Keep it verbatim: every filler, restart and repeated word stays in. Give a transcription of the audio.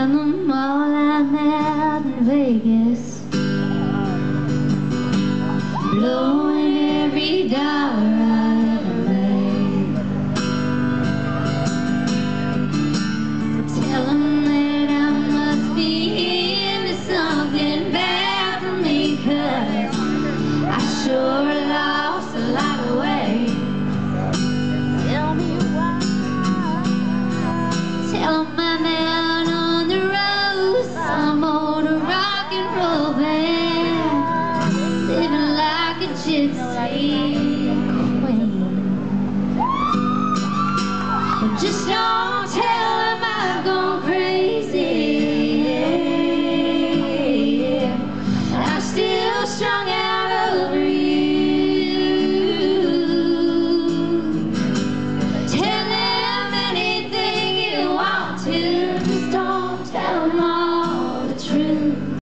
Tell them all I'm out in Vegas, blowing every dollar I ever made. Tell them that I must be into something bad for me, 'cause I sure lost a lot of weight. Tell me why. Tell them I'm out on the road, some old rock and roll band, living like a gypsy queen. But just don't